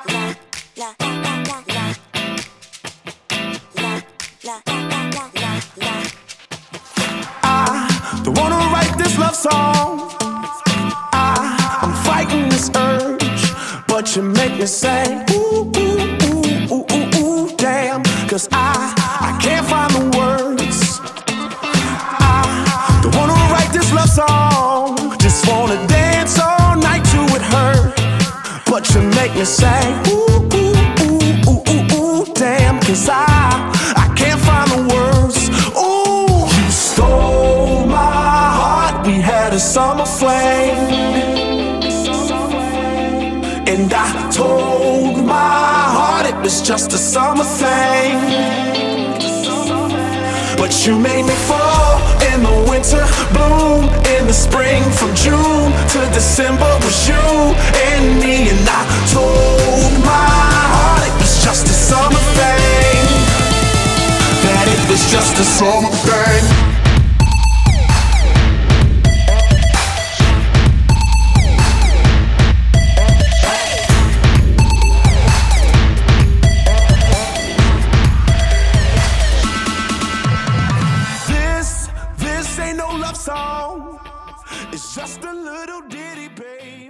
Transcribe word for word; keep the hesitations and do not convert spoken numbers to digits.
I don't wanna write this love song. I, I'm fighting this urge, but you make me say ooh, ooh, ooh, ooh, ooh, ooh, damn. Cause I, I can't find the words. I don't wanna write this love song, just wanna dance all night to it hurt. But you make me say ooh, ooh, ooh, ooh, ooh, ooh, damn. Cause I, I can't find the words. Ooh, you stole my heart, we had a summer flame. And I told my heart it was just a summer thing. But you made me fall in the winter, bloom in the spring. From June to December was you and me. And I told my heart it was just a summer thing, that it was just a summer thing. Ain't no love song, it's just a little ditty, babe.